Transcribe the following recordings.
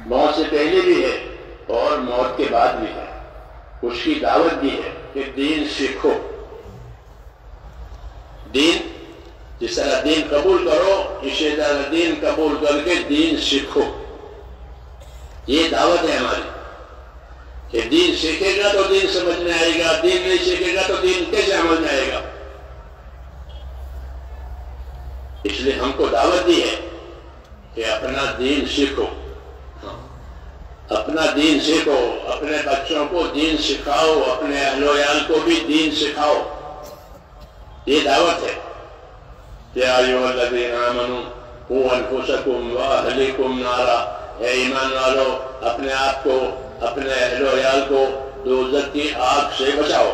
موت سے پہلے بھی ہے اور موت کے بعد بھی ہے. اس کی دعوت دی ہے کہ دین سیکھو. دین جس طرح دین قبول کرو اسی طرح دین قبول کر کے دین سیکھو. یہ دعوت ہے ہماری کہ دین سیکھے گا تو دین سمجھ میں آئے گا، دین نہیں سیکھے گا تو دین کیسے عمل میں آئے گا. اس لیے ہم کو دعوت دی ہے کہ اپنا دین سیکھو. اپنا دین سیکھو، اپنے بچوں کو دین سکھاؤ، اپنے اہل و عیال کو بھی دین سکھاؤ. یہ دعوت ہے. یا ایھا الذین آمنوا قوا انفسکم واہلیکم نارا. اے ایمان والو، اپنے آپ کو، اپنے اہل و عیال کو دوزخ کی آگ سے بچاؤ.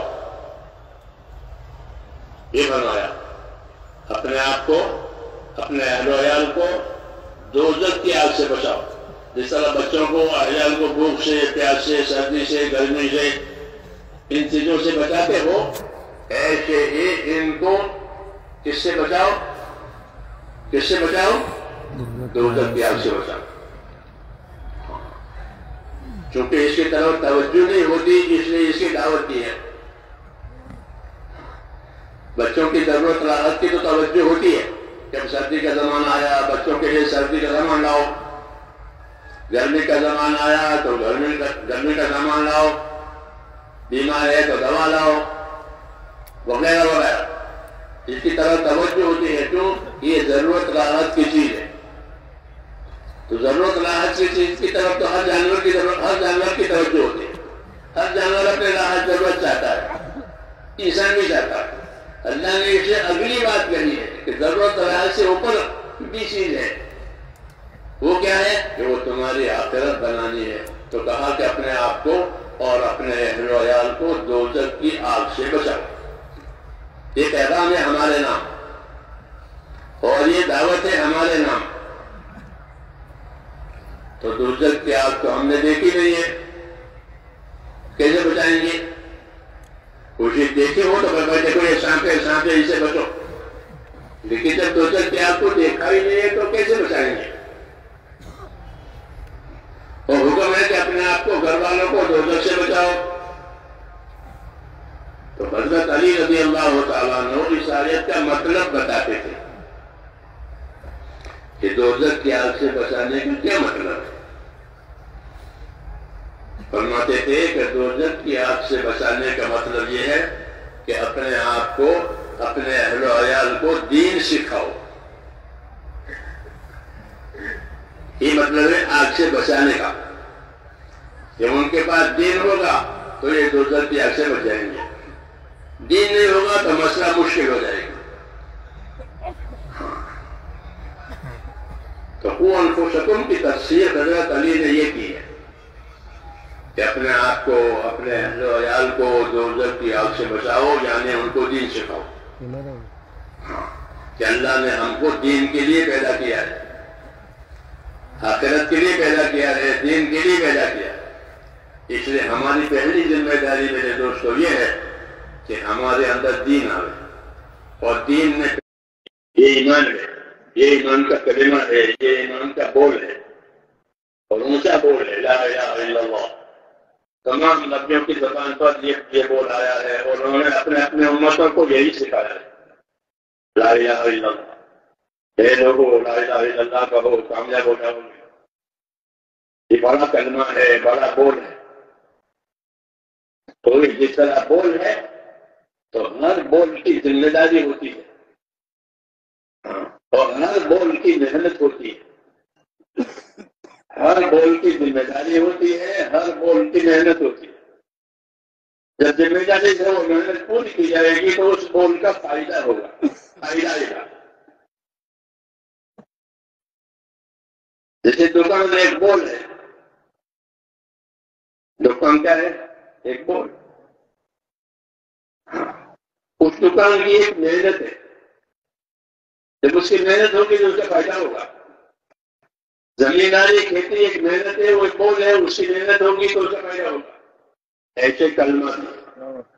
یہ فرمایا، اپنے آپ کو، اپنے اہل و عیال کو دوزخ کی آگ سے بچاؤ. جس طرح بچوں کو، عیال کو بھوک سے، پیاس سے، سردی سے، گرمی سے، ان چیزوں سے بچاتے ہو، ایسے ہی ان کو کس سے بچاؤ؟ کس سے بچاؤ؟ دوزخ کی آگ سے بچاؤ. چونکہ اس کی طرف توجہ نہیں ہوتی اس لیے اس کی دعوت دی ہے. بچوں کی ضرورت راحت کی تو توجہ ہوتی ہے. جب سردی کا زمانہ آیا بچوں کے لیے سردی کا سامان لاؤ، گرمی کا زمانہ آیا تو گرمی کا سامان لاؤ، بیمار ہے تو دوا لاؤ، وغیرہ وغیرہ. اس کی طرف توجہ ہوتی ہے. کیوں؟ یہ ضرورت راحت کی چیز ہے. تو ضرورت راحت کی چیز کی طرف تو ہر جانور کی ضرورت، ہر جانور کی توجہ ہوتی ہے. ہر جانور اپنے راحت ضرورت چاہتا ہے، انسان بھی چاہتا ہے. اللہ نے اسے اگلی بات کہی ہے کہ ضرورت راحت سے اوپر بھی چیز ہے. وہ کیا ہے؟ کہ وہ تمہاری آخرت بنانی ہے. تو کہا کہ اپنے آپ کو اور اپنے اہل و عیال کو دوزخ کی آگ سے بچاؤ. یہ پیغام ہے ہمارے نام اور یہ دعوت ہے ہمارے نام. تو دوزخ کی آگ تو ہم نے دیکھی نہیں ہے، کیسے بچائیں گے؟ کچھ دیکھے ہو تو دیکھو یہ سانپ ہے، سانپ ہے، اسے بچو. لیکن جب دوزخ کی آگ کو دیکھا ہی نہیں ہے تو کیسے بچائیں گے؟ اور حکم ہے کہ اپنے آپ کو، گھر والوں کو دوزخ سے بچاؤ. تو حضرت علی رضی اللہ تعالیٰ عنہ اس آیت کا مطلب بتاتے تھے کہ دوزخ کی آگ سے بچانے کا کیا مطلب ہے. فرماتے تھے کہ دوزخ کی آگ سے بچانے کا مطلب یہ ہے کہ اپنے آپ کو، اپنے اہل و عیال کو دین سکھاؤ. یہ مطلب ہے آگ سے بچانے کا. جب ان کے پاس دین ہوگا تو یہ دوزخ کی آگ سے بچ جائیں گے. دین نہیں ہوگا تو مسئلہ مشکل ہو جائے گا. تو قوا انفسکم کی تفسیر حضرت علی نے یہ کی ہے کہ اپنے آپ کو، اپنے اہل و عیال کو دوزخ کی آگ سے بچاؤ، یعنی ان کو دین سکھاؤ. کہ اللہ نے ہم کو دین کے لیے پیدا کیا ہے، آخرت کے لیے پیدا کیا ہے، دین کے لیے پیدا کیا ہے. اس لیے ہماری پہلی ذمہ داری میرے دوستو یہ ہے کہ ہمارے اندر دین آئے. اور دین میں یہ ایمان ہے، یہ ایمان کا کلمہ ہے، یہ ایمان کا بول ہے اور اونچا بول ہے، لا الہ الا اللہ. تمام نبیوں کی زبان پر یہ بول آیا ہے اور انہوں نے اپنے اپنے امتوں کو یہی سکھایا ہے، لا الہ الا اللہ. اے لوگو لا الہ الا اللہ کہو، کامیاب ہو جاؤ گے. یہ بڑا کلمہ ہے، بڑا بول ہے. تو جس طرح بول ہے تو ہر بول کی ذمہ داری ہوتی ہے اور ہر بول کی محنت ہوتی ہے. ہر بول کی ذمہ داری ہوتی ہے، ہر بول کی محنت ہوتی ہے. جب ذمہ داری سے وہ محنت پوری کی جائے گی تو اس بول کا فائدہ ہوگا، فائدہ آئے گا. جیسے دکان میں ایک بول ہے، دکان کیا ہے؟ ایک بول. اس دکان کی ایک محنت ہے. جب اس کی محنت ہوگی تو اس کا فائدہ ہوگا. زمینداری کھیتی ایک محنت ہے، وہ ایک بول ہے، اس کی محنت ہوگی تو اس کا فائدہ ہوگا. ایسے کلمہ